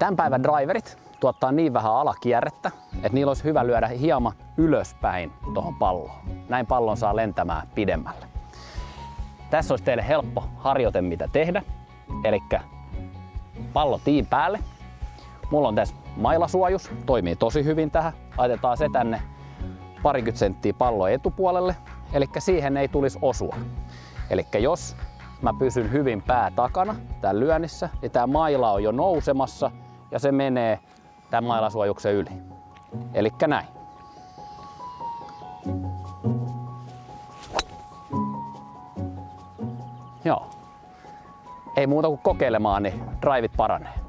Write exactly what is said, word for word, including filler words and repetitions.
Tämän päivän driverit tuottaa niin vähän alakierrettä, että niillä olisi hyvä lyödä hieman ylöspäin tuohon palloon. Näin pallon saa lentämään pidemmälle. Tässä olisi teille helppo harjoite mitä tehdä. Eli pallo tiin päälle. Mulla on tässä mailasuojus, toimii tosi hyvin tähän. Laitetaan se tänne parikymmentä senttiä pallon etupuolelle, eli siihen ei tulisi osua. Eli jos mä pysyn hyvin pää takana täällä lyönnissä, ja tää maila on jo nousemassa ja se menee tämän mailasuojuksen yli. Eli näin. Joo. Ei muuta kuin kokeilemaan, niin drivit paranee.